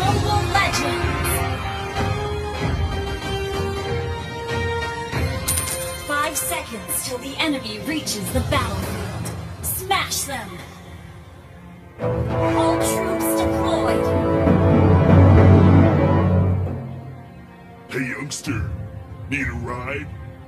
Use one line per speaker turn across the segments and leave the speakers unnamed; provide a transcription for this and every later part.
Mobile Legends! 5 seconds till the enemy reaches the battlefield. Smash them! All troops deployed!
Hey youngster, need a ride?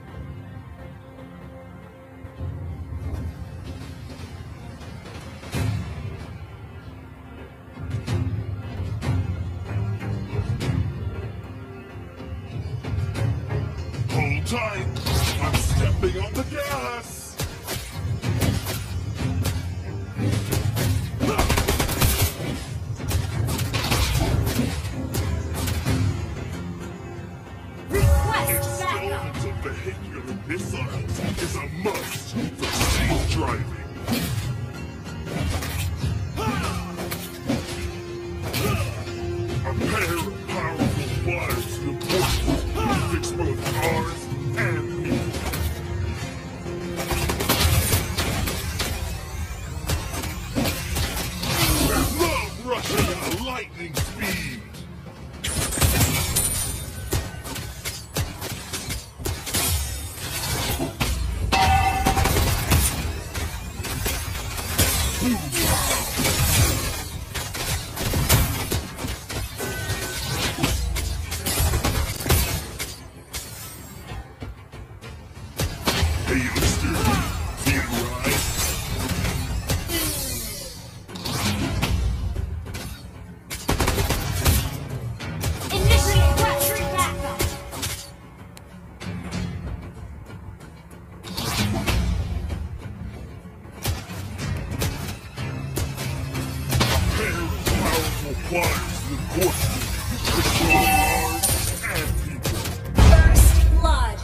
Hold tight, I'm stepping on the gas!
Request backup!
Installments of vehicular missiles is a must for safe driving. A pair of powerful wires is important to fix both cars and people. I love rushing at a lightning speed. Hey, youngster, need a ride?
Initiate battery backup!
A pair of powerful pliers is important to control cars and people.
First blood!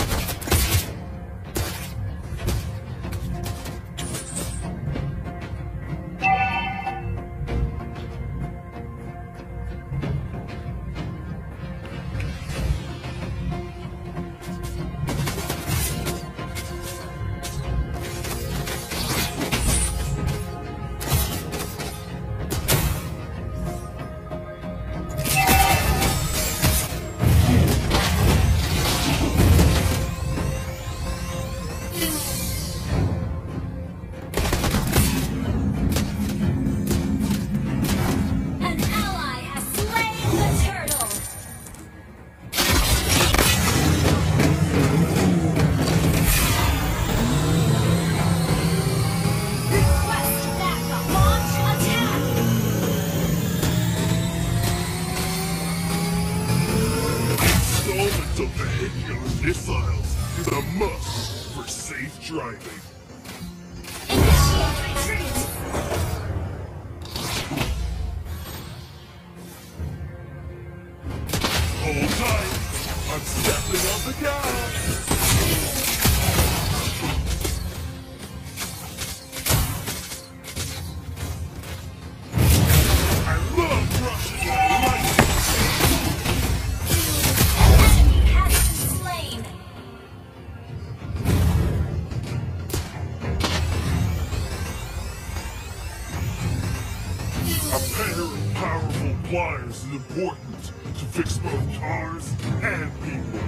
An ally has slain the turtle! Request backup! Launch attack!
Installments of vehicular missiles is a must for safe driving.
Initiate retreat!
Hold tight, I'm stepping on the gas. I love rushing at lightning.
Enemy has been slain!
A pair of powerful pliers is important to fix both cars and people.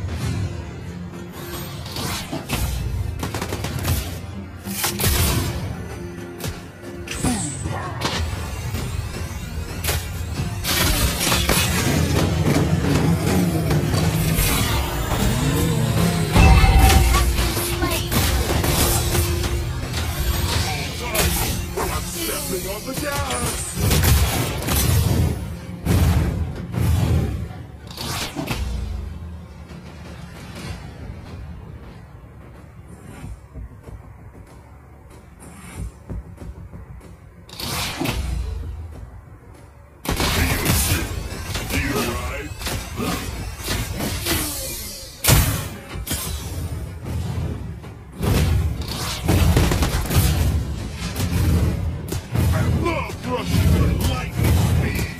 Slain!
I'm stepping on the gas. Need a ride? I love rushing at lightning speed.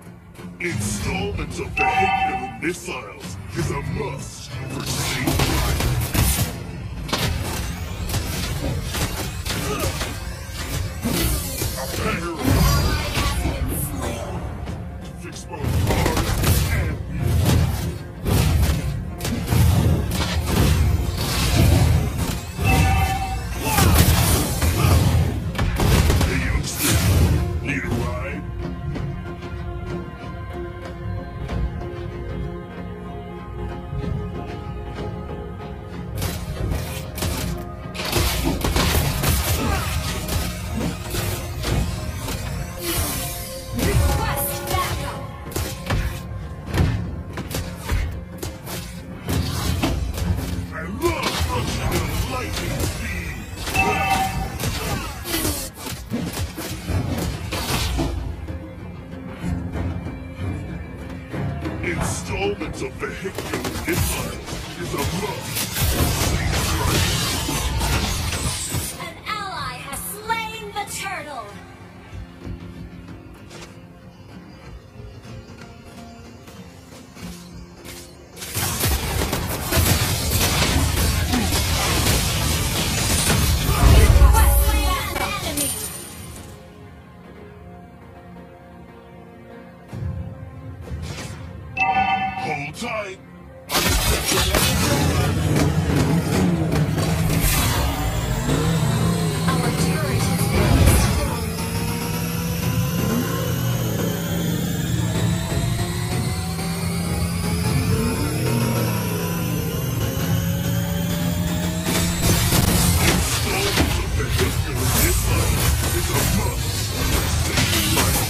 Installments of vehicular missiles is a must for safe driving. Prepare
An ally has been slain.
to fix both cars and people. Hey youngster, need a ride?
Request backup.
I love rushing at lightning speed. Installments of vehicular missiles is a must. Please try.
An ally has slain the turtle. Request backup. Enemy.
Hold tight. I'm stepping
Our turret has been destroyed.
installments of vehicular missiles is a must. Save life.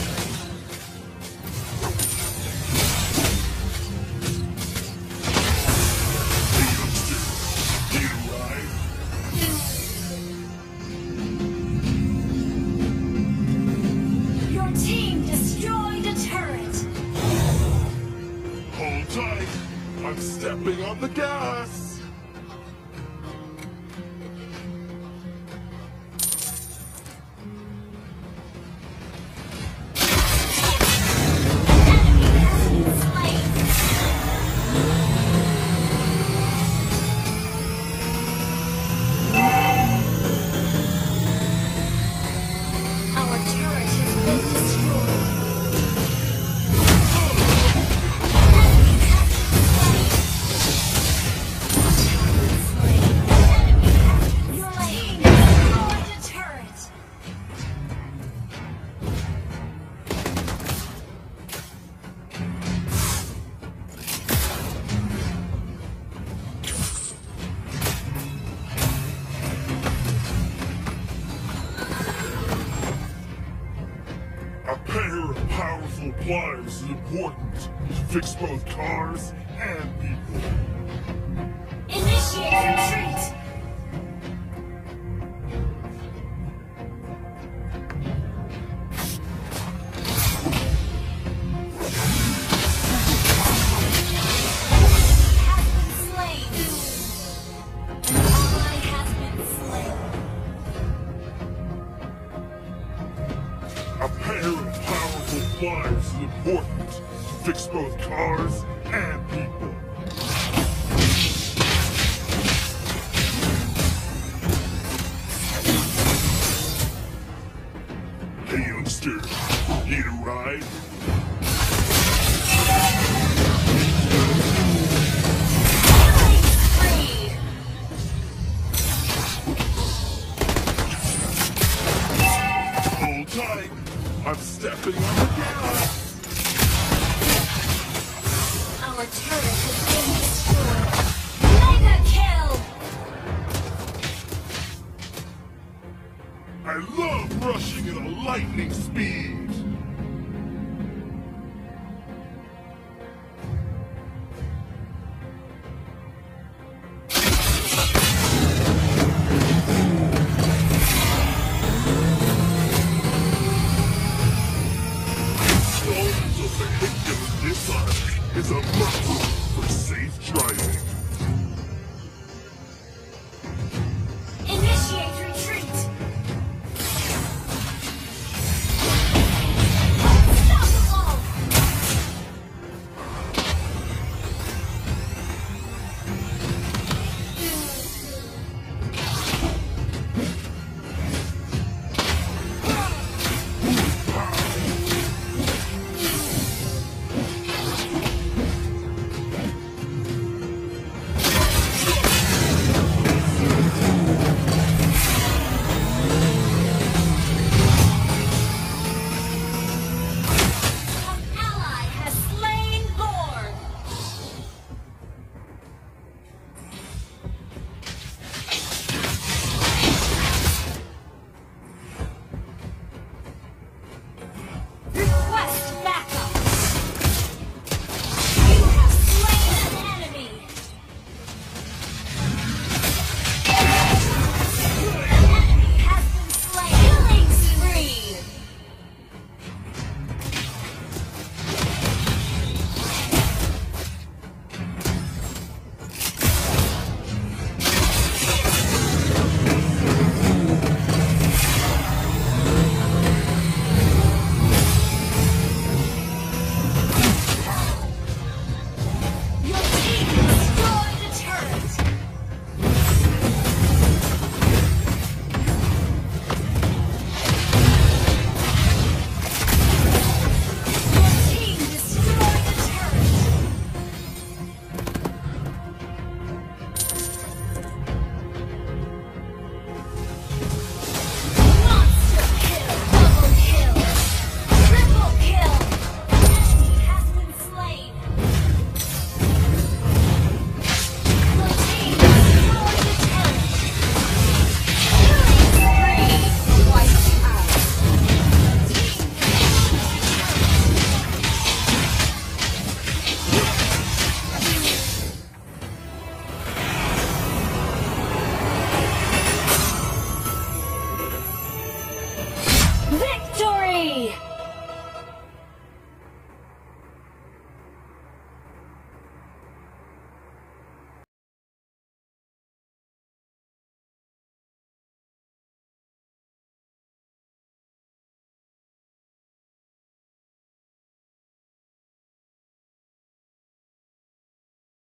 Hey youngster, need a ride?
Your team destroyed a turret.
Hold tight. I'm stepping on the gas.
Enemy has been slain. Our turret has been destroyed. Enemy has been slain. Enemy has been slain. Your team destroyed a turret.
A pair of powerful pliers is important to fix both cars and people.
Initiate retreat. Has been slain. An ally has been slain.
A pair of powerful pliers is important to fix both cars and people. Hey youngster, need a ride?
Killing spree.
Hold tight. I'm stepping on the gas.
Our turret has been destroyed. Mega kill.
I love rushing at a lightning speed. Installments of vehicular missiles is a must.